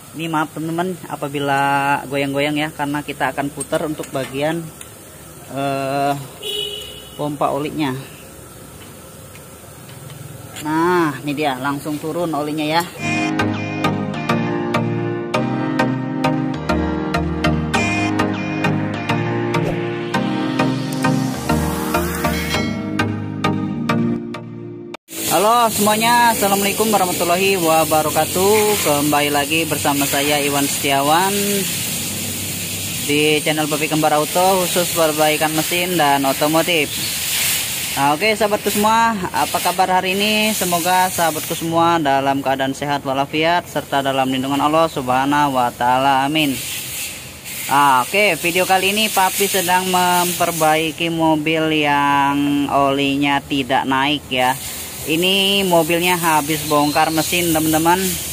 Ini maaf teman-teman apabila goyang-goyang ya, karena kita akan putar untuk bagian pompa olinya. Nah, ini dia langsung turun olinya ya. Halo semuanya, assalamualaikum warahmatullahi wabarakatuh. Kembali lagi bersama saya Iwan Setiawan di channel Papi Kembar Auto, khusus perbaikan mesin dan otomotif. Nah, oke sahabatku semua, apa kabar hari ini? Semoga sahabatku semua dalam keadaan sehat walafiat serta dalam lindungan Allah Subhanahu wa taala. Amin. Oke, video kali ini Papi sedang memperbaiki mobil yang olinya tidak naik ya. Ini mobilnya habis bongkar mesin teman-teman.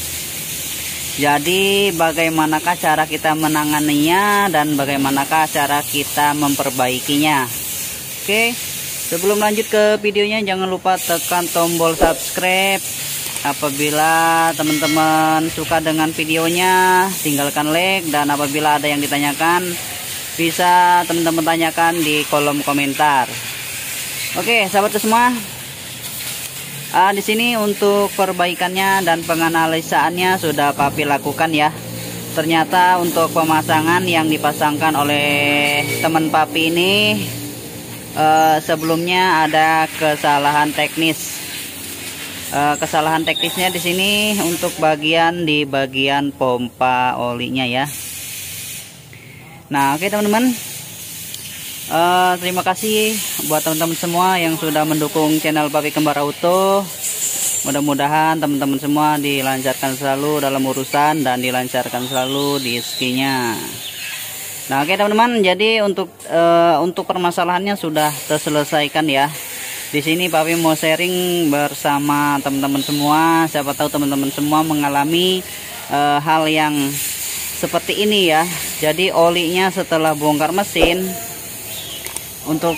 Jadi bagaimanakah cara kita menanganinya dan bagaimanakah cara kita memperbaikinya. Oke, sebelum lanjut ke videonya jangan lupa tekan tombol subscribe. Apabila teman-teman suka dengan videonya tinggalkan like, dan apabila ada yang ditanyakan bisa teman-teman tanyakan di kolom komentar. Oke sahabat semua, di sini untuk perbaikannya dan penganalisaannya sudah Papi lakukan ya. Ternyata untuk pemasangan yang dipasangkan oleh teman Papi ini sebelumnya ada kesalahan teknis. Kesalahan teknisnya di sini untuk di bagian pompa olinya ya. Nah, oke teman-teman. Terima kasih buat teman-teman semua yang sudah mendukung channel Papi Kembar Auto. Mudah-mudahan teman-teman semua dilancarkan selalu dalam urusan dan dilancarkan selalu di rezekinya. Nah, oke teman-teman, jadi untuk permasalahannya sudah terselesaikan ya. Di sini Papi mau sharing bersama teman-teman semua. Siapa tahu teman-teman semua mengalami hal yang seperti ini ya. Jadi olinya setelah bongkar mesin, untuk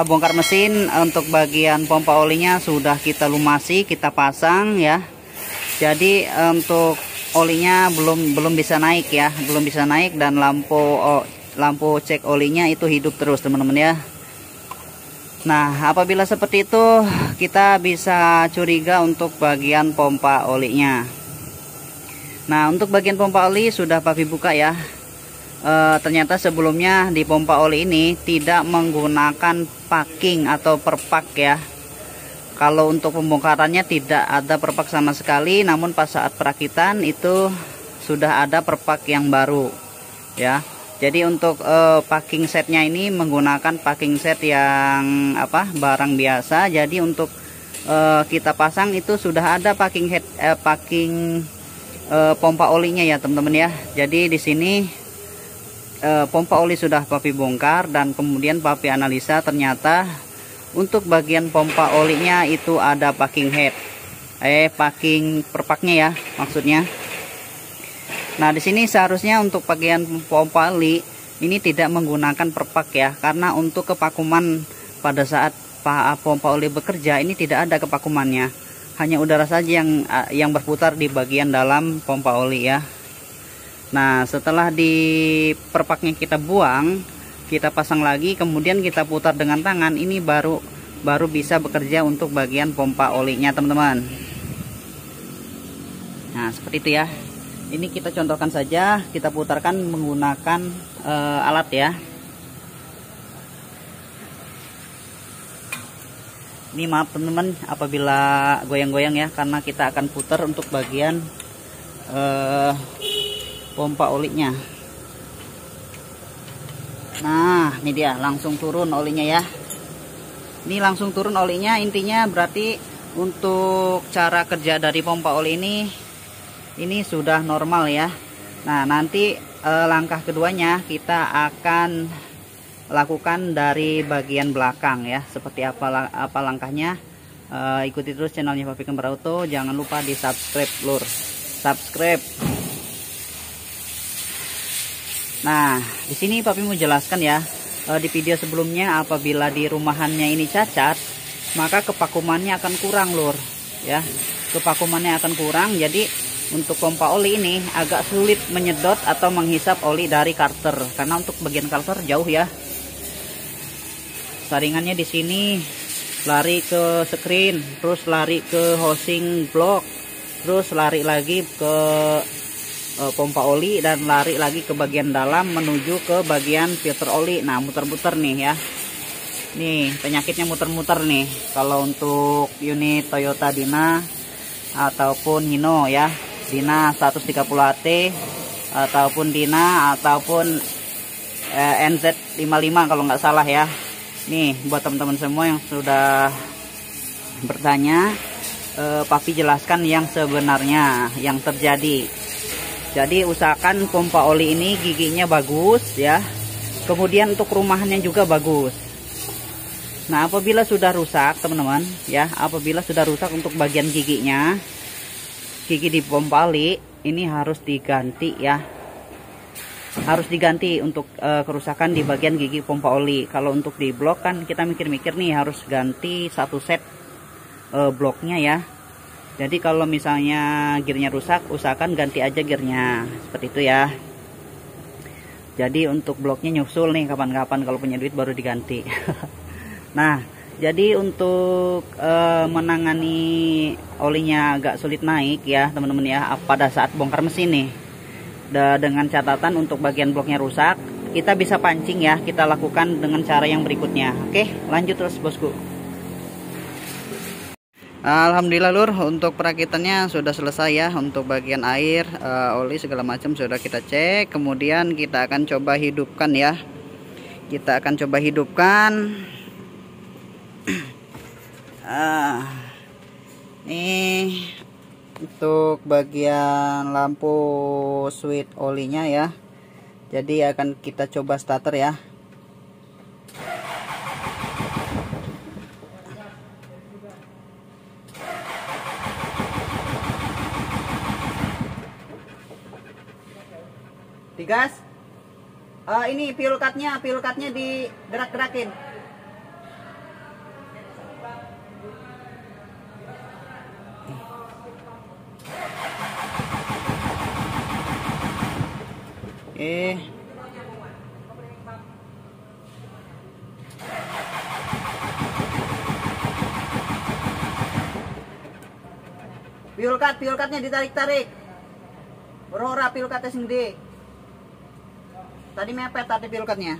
bagian pompa olinya sudah kita lumasi, kita pasang ya. Jadi untuk olinya belum bisa naik ya, belum bisa naik, dan lampu cek olinya itu hidup terus teman-teman ya. Nah, apabila seperti itu kita bisa curiga untuk bagian pompa olinya. Nah, untuk bagian pompa oli sudah Papi buka ya. Ternyata sebelumnya di pompa oli ini tidak menggunakan packing atau perpak ya. Kalau untuk pembongkarannya tidak ada perpak sama sekali, namun pas saat perakitan itu sudah ada perpak yang baru ya. Jadi untuk packing setnya ini menggunakan packing set yang barang biasa. Jadi untuk kita pasang itu sudah ada packing pompa olinya ya teman-teman ya. Jadi di sini pompa oli sudah Papi bongkar dan kemudian Papi analisa, ternyata untuk bagian pompa olinya itu ada packing head, packing perpaknya ya maksudnya. Nah, di sini seharusnya untuk bagian pompa oli ini tidak menggunakan perpak ya, karena untuk kevakuman pada saat pompa oli bekerja ini tidak ada kevakumannya, hanya udara saja yang berputar di bagian dalam pompa oli ya. Nah, setelah di perpaknya kita buang, kita pasang lagi, kemudian kita putar dengan tangan, ini baru bisa bekerja untuk bagian pompa olinya teman-teman. Nah, seperti itu ya. Ini kita contohkan saja, kita putarkan menggunakan alat ya. Ini maaf teman-teman apabila goyang-goyang ya, karena kita akan putar untuk bagian pompa olinya. Nah, ini dia langsung turun olinya ya. Ini langsung turun olinya, intinya berarti untuk cara kerja dari pompa oli ini sudah normal ya. Nah, nanti langkah keduanya kita akan lakukan dari bagian belakang ya. Seperti apa langkahnya? Ikuti terus channelnya Papi Kembar Auto. Jangan lupa di subscribe lur. Subscribe. Nah, di sini Papi mau jelaskan ya, di video sebelumnya apabila di rumahannya ini cacat, maka kevakumannya akan kurang lur, ya. Kevakumannya akan kurang, jadi untuk pompa oli ini agak sulit menyedot atau menghisap oli dari karter, karena untuk bagian karter jauh ya. Saringannya di sini lari ke screen, terus lari ke housing block, terus lari lagi ke pompa oli, dan lari lagi ke bagian dalam menuju ke bagian filter oli. Nah, muter-muter nih ya. Nih, penyakitnya muter-muter nih kalau untuk unit Toyota Dina ataupun Hino ya. Dina 130 AT ataupun Dina ataupun NZ55 kalau nggak salah ya. Nih, buat teman-teman semua yang sudah bertanya, Papi jelaskan yang sebenarnya yang terjadi. Jadi usahakan pompa oli ini giginya bagus ya. Kemudian untuk rumahannya juga bagus. Nah, apabila sudah rusak teman-teman ya, apabila sudah rusak untuk bagian giginya, gigi di pompa oli ini harus diganti ya. Harus diganti untuk kerusakan di bagian gigi pompa oli. Kalau untuk di blok kan kita mikir-mikir nih harus ganti satu set bloknya ya. Jadi kalau misalnya gearnya rusak, usahakan ganti aja gearnya, seperti itu ya. Jadi untuk bloknya nyusul nih kapan-kapan, kalau punya duit baru diganti. Nah, jadi untuk menangani olinya agak sulit naik ya teman-teman ya, pada saat bongkar mesin nih. Dengan catatan untuk bagian bloknya rusak, kita bisa pancing ya. Kita lakukan dengan cara yang berikutnya. Oke, lanjut terus bosku. Alhamdulillah lur, untuk perakitannya sudah selesai ya. Untuk bagian air, oli segala macam sudah kita cek. Kemudian kita akan coba hidupkan ya. Kita akan coba hidupkan. Nih untuk bagian lampu switch olinya ya. Jadi akan kita coba starter ya. Digas. Ini fuel cutnya digerak-gerakin. Fuel cutnya ditarik-tarik. Berora fuel cutnya sendiri. Tadi mepet tadi fuel cutnya.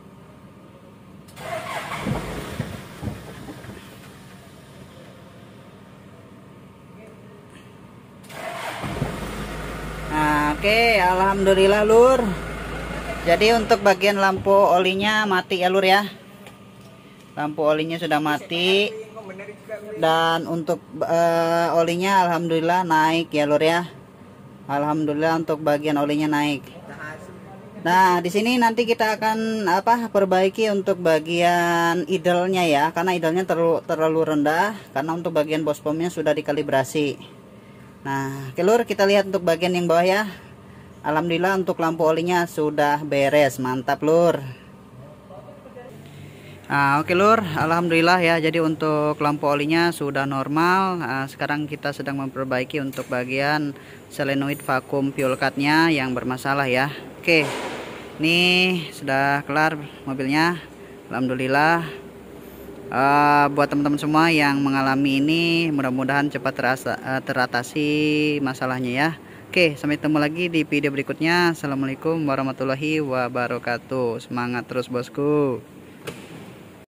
Nah, oke, alhamdulillah lur. Jadi untuk bagian lampu olinya mati ya lur ya. Lampu olinya sudah mati. Dan untuk olinya alhamdulillah naik ya lur ya. Alhamdulillah untuk bagian olinya naik. Nah, di sini nanti kita akan perbaiki untuk bagian idle-nya ya, karena idle-nya terlalu rendah, karena untuk bagian bospomnya sudah dikalibrasi. Nah, oke lur, kita lihat untuk bagian yang bawah ya. Alhamdulillah untuk lampu olinya sudah beres, mantap lur. Nah, oke lur, alhamdulillah ya. Jadi untuk lampu olinya sudah normal. Nah, sekarang kita sedang memperbaiki untuk bagian solenoid vakum fuel cutnya yang bermasalah ya. Oke, ini sudah kelar mobilnya, alhamdulillah. Buat teman-teman semua yang mengalami ini, mudah-mudahan cepat teratasi masalahnya ya. Oke, sampai ketemu lagi di video berikutnya. Assalamualaikum warahmatullahi wabarakatuh. Semangat terus bosku.